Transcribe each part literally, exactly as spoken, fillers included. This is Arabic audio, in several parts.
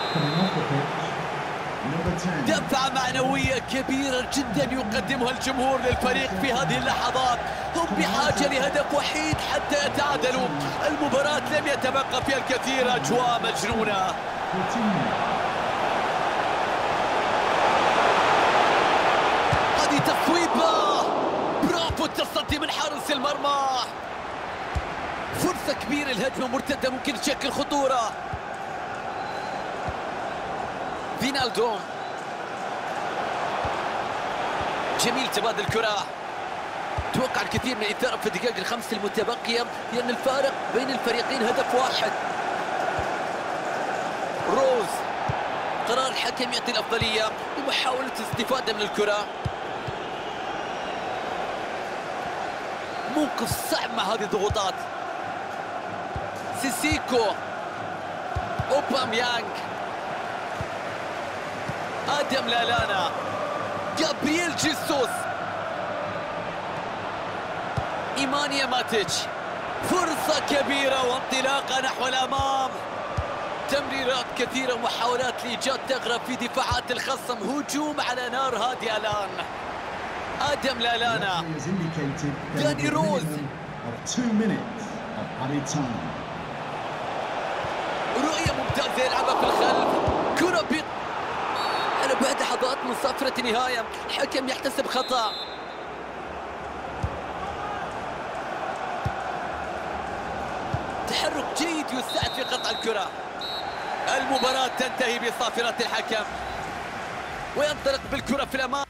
دفعة معنوية كبيرة جدا يقدمها الجمهور للفريق في هذه اللحظات. هم بحاجة لهدف وحيد حتى يتعادلوا. المباراة لم يتبقى فيها الكثير، أجواء مجنونة. هذه تصويبة، برافو التصدي من حارس المرمى. فرصة كبيرة، الهجمة مرتدة ممكن تشكل خطورة. فينالدوم، جميل تبادل الكرة. توقع الكثير من الإثارة في الدقائق الخمس المتبقية لأن الفارق بين الفريقين هدف واحد. روز، قرار الحكم يعطي الأفضلية لمحاولة الاستفادة من الكرة. موقف صعب مع هذه الضغوطات. سيسيكو، أوباميانغ، آدم لالانا، جابرييل جيسوس، إيمانيا ماتيتش. فرصة كبيرة وانطلاقة نحو الأمام. تمريرات كثيرة ومحاولات لإيجاد ثغرة في دفاعات الخصم. هجوم على نار هادئة الآن. آدم لالانا، داني روز، رؤية ممتازة يلعبها في الخلف. كرة بيط أنا بعد لحظات من صافرة النهاية. الحكم يحتسب خطأ. تحرك جيد يساعد في قطع الكرة. المباراة تنتهي بصافرة الحكم وينطلق بالكرة في الأمام.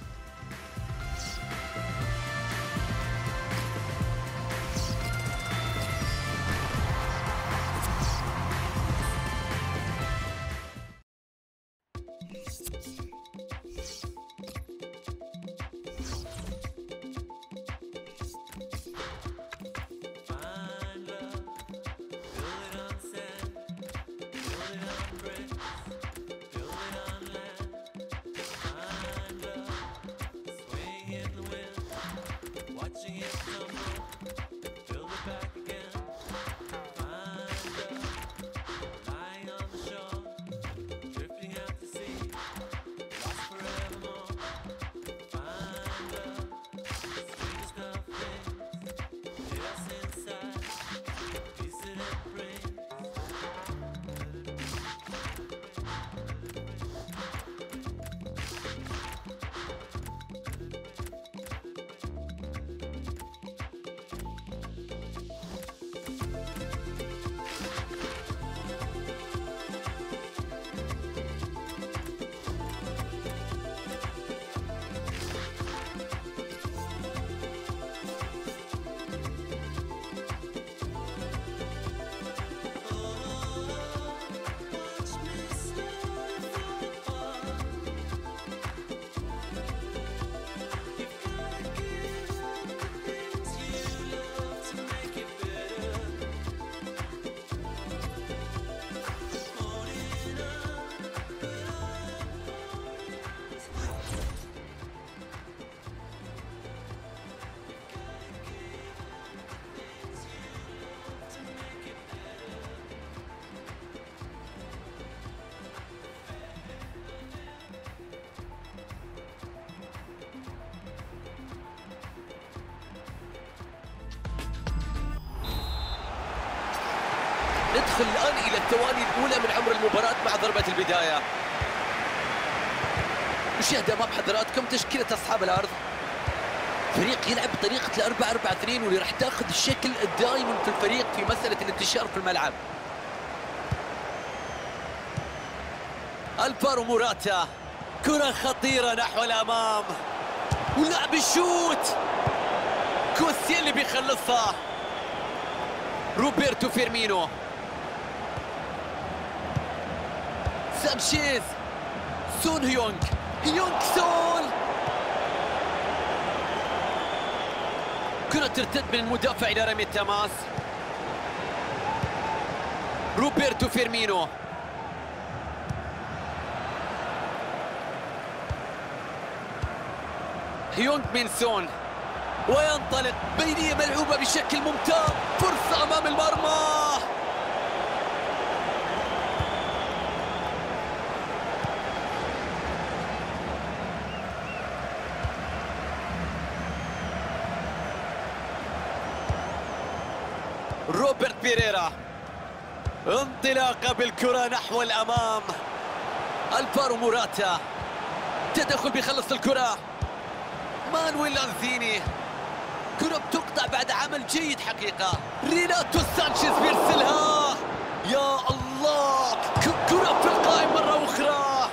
ندخل الآن إلى الثواني الأولى من عمر المباراة مع ضربة البداية. نشاهد أمام حضراتكم تشكيلة أصحاب الأرض. فريق يلعب بطريقة الأربعة أربعة اثنين واللي راح تاخذ الشكل الدائم في الفريق في مسألة الانتشار في الملعب. الفارو موراتا، كرة خطيرة نحو الأمام ولعب الشوت. كوسيلي بيخلصها. روبرتو فيرمينو، سانشيز، سون هيونغ، هيونغ سون. كرة ترتد من المدافع إلى رمي التماس. روبرتو فيرمينو، هيونغ من سون، وينطلق بينية ملعوبة بشكل ممتاز. فرصة أمام المرمى. روبرت بيريرا، انطلاقة بالكرة نحو الأمام. الفارو موراتا، تدخل بيخلص الكرة. مانويل لانزيني، كرة بتقطع بعد عمل جيد حقيقة. ريناتو سانشيز بيرسلها، يا الله، كرة في القائم مرة أخرى.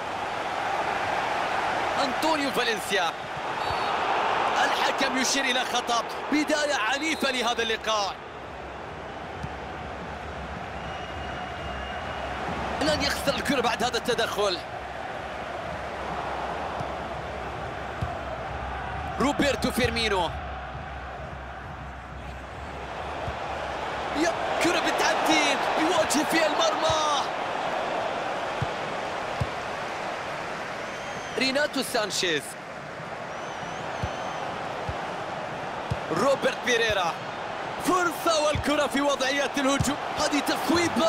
أنطونيو فالنسيا، الحكم يشير إلى خطأ. بداية عنيفة لهذا اللقاء. لن يخسر الكرة بعد هذا التدخل. روبرتو فيرمينو، يا كرة بتعدي بيواجه فيها المرمى. ريناتو سانشيز، روبرت بيريرا، فرصة والكرة في وضعية الهجوم. هذه تصويبة،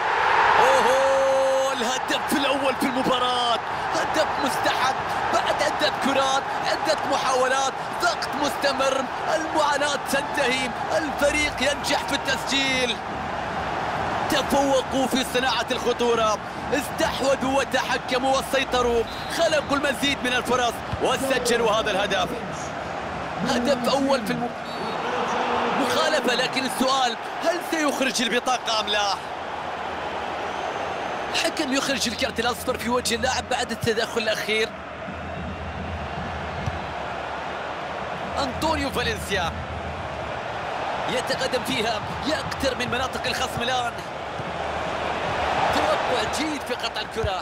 اوه الهدف الأول في المباراة، هدف مستحق بعد عدة كرات، عدة محاولات، ضغط مستمر، المعاناة تنتهي، الفريق ينجح في التسجيل. تفوقوا في صناعة الخطورة، استحوذوا وتحكموا وسيطروا، خلقوا المزيد من الفرص وسجلوا هذا الهدف. هدف أول في الم... مخالفة، لكن السؤال هل سيخرج البطاقة أم لا؟ حكم يخرج الكارت الأصفر في وجه اللاعب بعد التدخل الأخير. أنطونيو فالنسيا يتقدم فيها، يقترب من مناطق الخصم الآن. توقع جيد في قطع الكرة.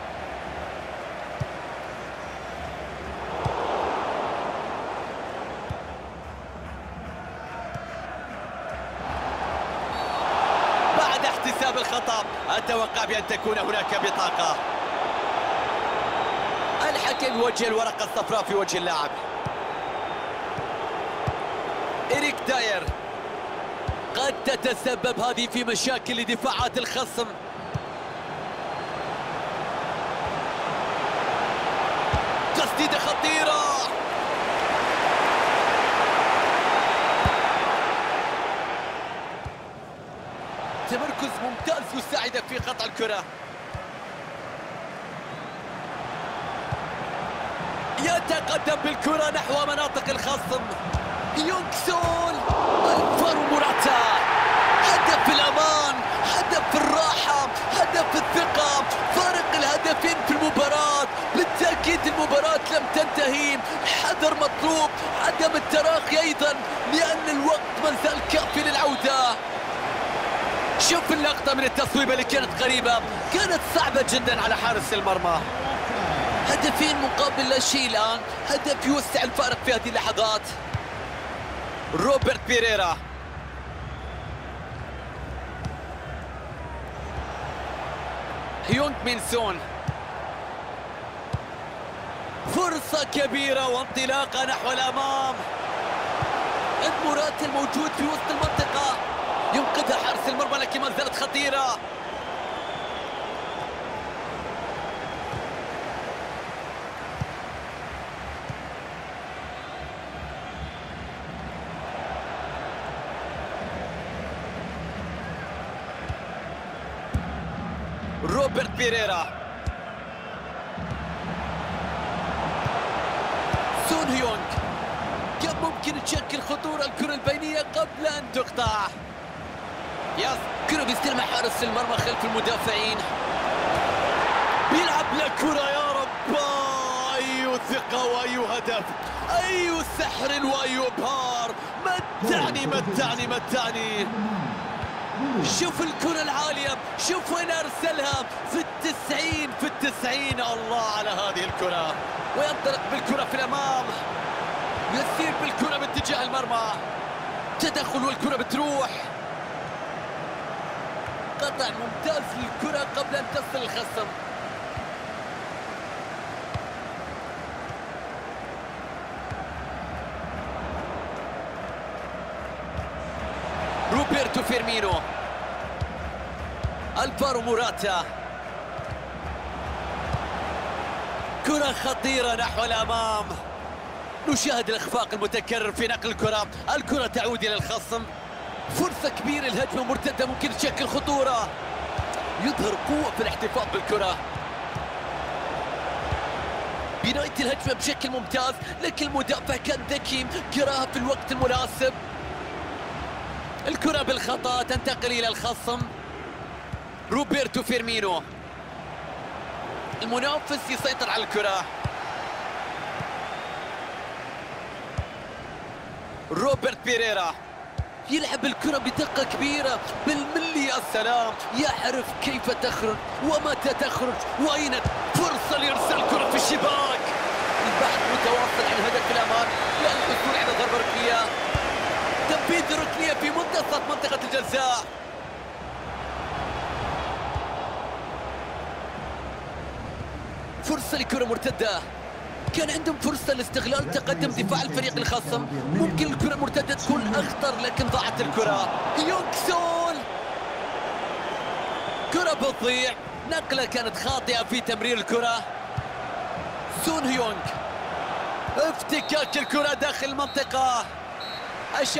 بعد احتساب الخطأ أتوقع بأن تكون هناك بطاقة. الحكم يوجه الورقة الصفراء في وجه اللاعب. إريك داير، قد تتسبب هذه في مشاكل لدفاعات الخصم. تسديدة خطيرة، تمركز ممتاز يساعدك في قطع الكرة. يتقدم بالكرة نحو مناطق الخصم. يونغ سول، الفارو موراتا، هدف في الأمان، هدف في الراحة، هدف في الثقة، فارق الهدفين في المباراة. بالتأكيد المباراة لم تنتهي، حذر مطلوب، عدم التراخي أيضا، لأن الوقت ما زال كافي للعودة. شوف اللقطة من التصويبة اللي كانت قريبة، كانت صعبة جدا على حارس المرمى. هدفين مقابل لا شيء الآن، هدف يوسع الفارق في هذه اللحظات. روبرت بيريرا، هيونغ مين سون، فرصة كبيرة وانطلاقة نحو الأمام. عند موراتا الموجود في وسط المنطقة، ينقذها حارس المرمى لكن ما زالت خطيرة. روبرت بيريرا، سون هيونغ، كم ممكن تشكل خطورة الكرة البينية قبل أن تقطع. يس، كرة بيستلمها حارس المرمى خلف المدافعين، بيلعب لكرة، يا رب، أي ثقة وأي هدف، أي سحر وأي إبهار. متعني متعني متعني. شوف الكرة العالية، شوف وين أرسلها، في التسعين في التسعين. الله على هذه الكرة، وينطلق بالكرة في الأمام، يسير بالكرة باتجاه المرمى، تدخل والكرة بتروح. قطع ممتاز للكرة قبل أن تصل الخصم. روبرتو فيرمينو، الفارو موراتا، كرة خطيرة نحو الأمام. نشاهد الإخفاق المتكرر في نقل الكرة، الكرة تعود إلى الخصم. فرصة كبيرة، الهجمة مرتدة ممكن تشكل خطورة. يظهر قوة في الاحتفاظ بالكرة. بناية الهجمة بشكل ممتاز، لكن المدافع كان ذكي، قراها في الوقت المناسب. الكرة بالخطأ تنتقل إلى الخصم. روبرتو فيرمينو، المنافس يسيطر على الكرة. روبرت بيريرا يلعب الكرة بدقة كبيرة بالملي. يا سلام، يعرف كيف تخرج ومتى تخرج وأين. فرصة لإرسال الكرة في الشباك. البحث متواصل عن هدف الأمان للحصول على ضربة ركنية. تنفيذ الركنية في منتصف منطقة الجزاء. فرصة لكرة مرتدة. كان عندهم فرصة لاستغلال تقدم دفاع الفريق الخصم. ممكن الكرة المرتدة تكون أخطر، لكن ضاعت الكرة. يونغ سون، كرة بتضيع. نقلة كانت خاطئة في تمرير الكرة. سون هيونغ، افتكاك الكرة داخل المنطقة. أش...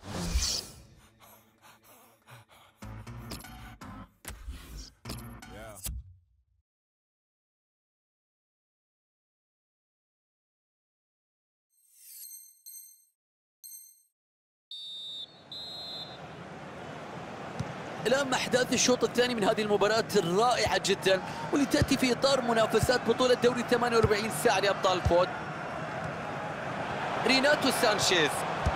الآن مع أحداث الشوط الثاني من هذه المباراة الرائعة جدا، واللي تأتي في إطار منافسات بطولة دوري ثمانية وأربعين ساعة لأبطال الفود. ريناتو سانشيز،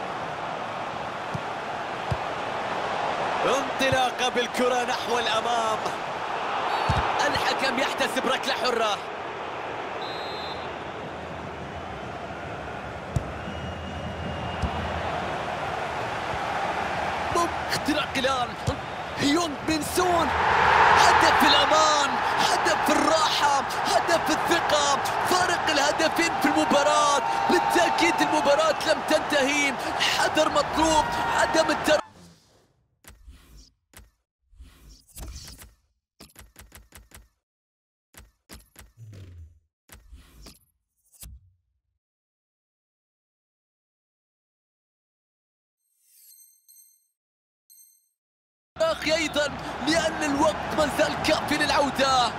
انطلاقة بالكرة نحو الأمام. الحكم يحتسب ركلة حرة. اختراق الآن. هيونغ من سون، هدف الأمان، هدف الراحة، هدف الثقة، فارق الهدفين في المباراة. بالتأكيد المباراة لم تنتهي، حذر مطلوب، عدم التر أخي أيضا، لأن الوقت ما زال كافي للعودة.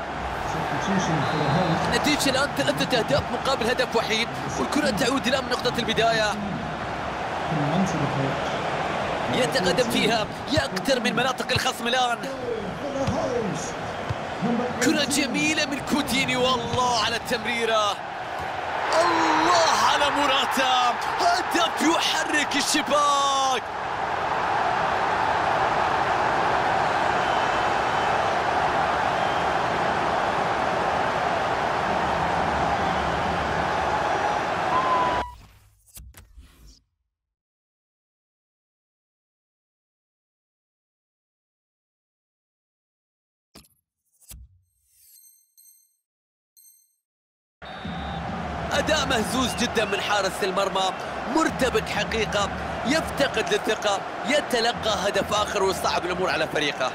النتيجة الآن ثلاثة أهداف مقابل هدف وحيد، والكرة تعود إلى من نقطة البداية. يتقدم فيها، يقترب من مناطق الخصم الآن. كرة جميلة من كوتينيو، والله على التمريرة، الله على موراتا، هدف يحرك الشباك. أداء مهزوز جدا من حارس المرمى، مرتبك حقيقة، يفتقد للثقة، يتلقى هدف آخر ويصعب الأمور على فريقه.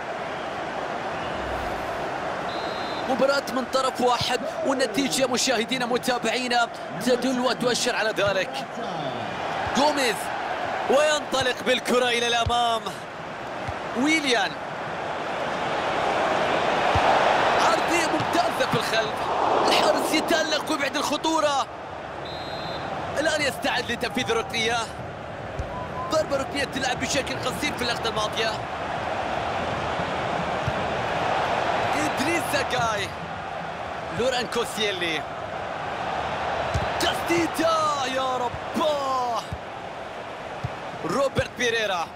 مباراة من طرف واحد، والنتيجة مشاهدينا متابعينا تدل وتؤشر على ذلك. غوميز، وينطلق بالكرة إلى الأمام. ويليان، عرضية ممتازة في الخلف، الحارس يتألق ويبعد الخطورة. الآن يستعد لتنفيذ الركنية. ضربة ركنية تلعب بشكل قصير في اللقطة الماضية. إدريس زاكاي، لوران كوسييلي، كاستيتا، يا رباه. روبرت بيريرا،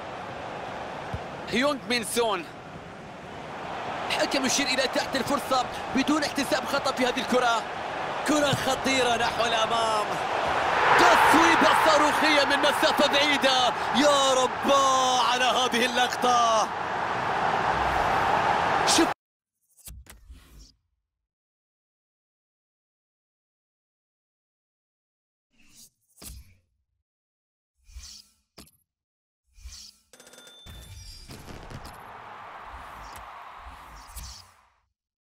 هيونغ من سون. الحكم يشير إلى تحت الفرصة بدون احتساب خطأ في هذه الكرة. كرة خطيرة نحو الأمام، تصويبة صاروخية من مسافة بعيدة، يا رباه على هذه اللقطة. شوف